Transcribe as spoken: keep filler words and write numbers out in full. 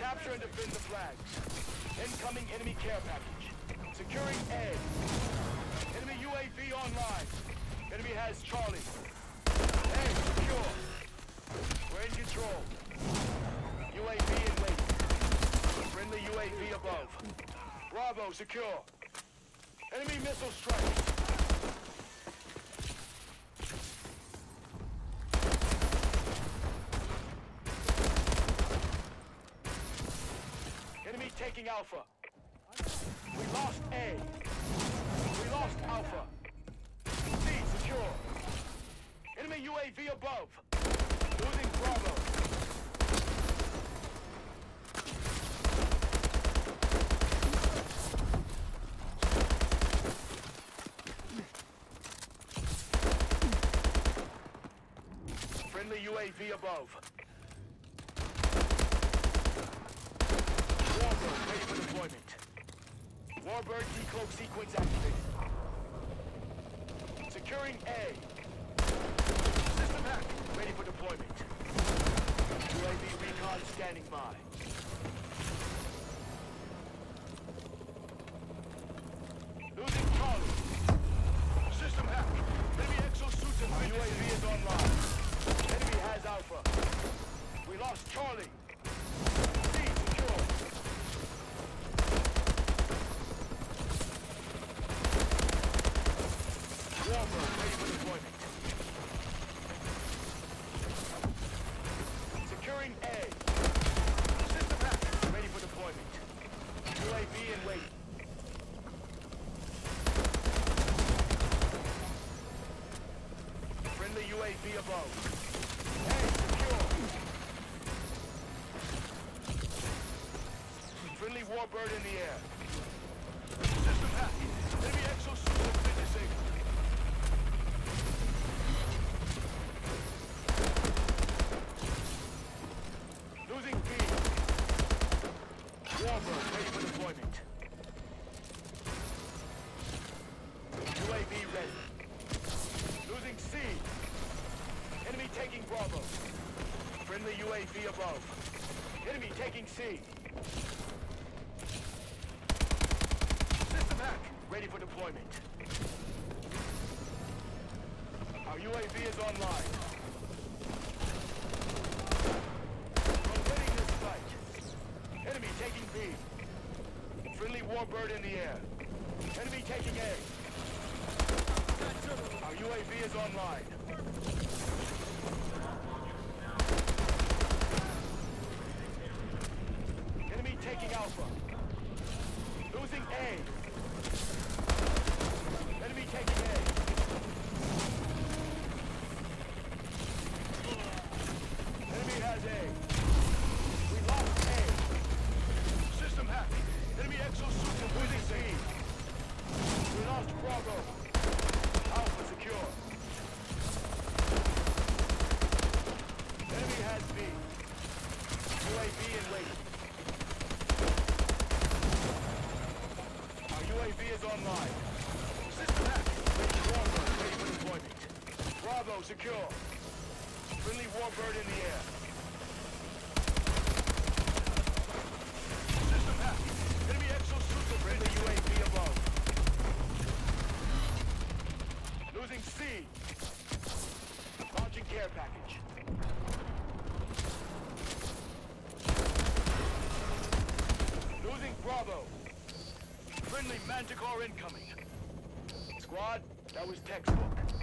Capture and defend the flags. Incoming enemy care package. Securing A. Enemy U A V online. Enemy has Charlie. A secure. We're in control. U A V in wait. Friendly U A V above. Bravo secure. Enemy missile strike. Enemy taking Alpha. We lost A. We lost Alpha. C secure. Enemy U A V above. Losing Bravo. Friendly U A V above. Warbird ready for deployment. Warbird decloak sequence activated. Securing A. System hack ready for deployment. U A V recon standing by. Losing Charlie. System hack. Enemy exosuits and U A V is online. Enemy has Alpha. We lost Charlie. C secure. Warbird ready for deployment. Securing A. System hack ready for deployment. U A V in wait. Friendly U A V above. A secure. Friendly Warbird in the air. System hack. Enemy exosuit has been disabled. Losing B. Warbird ready for deployment. U A V ready. Losing C. Enemy taking Bravo. Friendly U A V above. Enemy taking C. System hack ready for deployment. Our U A V is online. Enemy taking B. Friendly Warbird in the air. Enemy taking A. Our U A V is online. Enemy taking Alpha. Losing A. Enemy taking A. Enemy has A. We lost A. System hack. Enemy exosuit and losing C. We lost Bravo. Alpha secure. Enemy has B. U A V in wait. Our U A V is online. System hack. Warbird ready for deployment. Bravo secure. Friendly Warbird in the air. Enemy exosuits and friendly U A V above. Losing C. Launching care package. Losing Bravo. Friendly Manticore incoming. Squad, that was textbook.